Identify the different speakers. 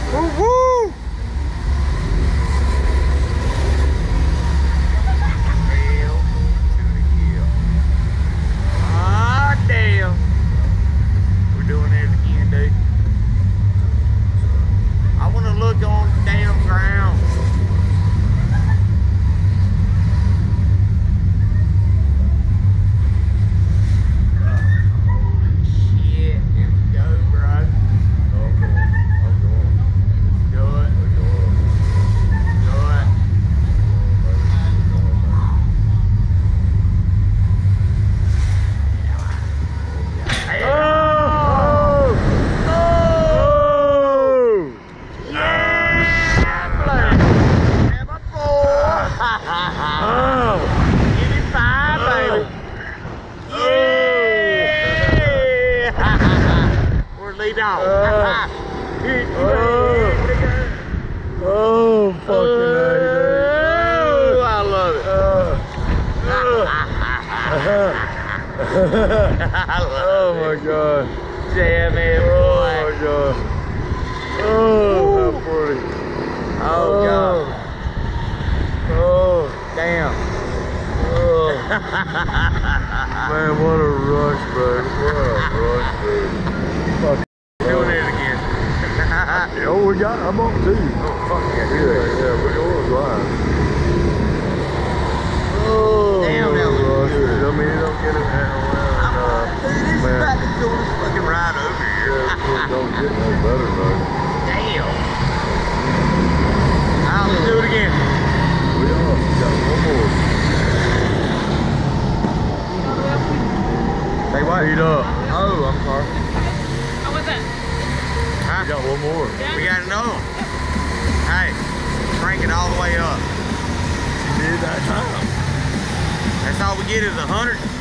Speaker 1: Woo woo! Hell to the hill. Ah, damn. We're doing it again, dude. I want to look on the damn ground.
Speaker 2: Oh, fucking
Speaker 1: I love it. I love
Speaker 2: oh my god.
Speaker 1: Damn it, boy.
Speaker 2: Oh my god. Oh, how pretty.
Speaker 1: Oh, god.
Speaker 2: Oh.
Speaker 1: Damn.
Speaker 2: Oh. Man, what a rush, baby. What a rush, baby. Fuck.
Speaker 1: Doing it again.
Speaker 2: Oh, we got, I'm on two.
Speaker 1: Oh, fuck yeah.
Speaker 2: Yeah, we're going live. Oh,
Speaker 1: Damn, that was
Speaker 2: rush.
Speaker 1: good.
Speaker 2: I mean, you don't get it around.
Speaker 1: Dude, this is about to do this fucking ride over here.
Speaker 2: Yeah, it don't get no better, though.
Speaker 1: Damn. I'll do it again.
Speaker 2: We are. We got one more.
Speaker 1: Say what?
Speaker 2: Speed up.
Speaker 1: Oh, I'm sorry.
Speaker 3: How was that?
Speaker 1: Huh?
Speaker 2: We got one more.
Speaker 1: We got another one. Hey, crank it all the way up.
Speaker 2: She did that time.
Speaker 1: That's all we get is 100.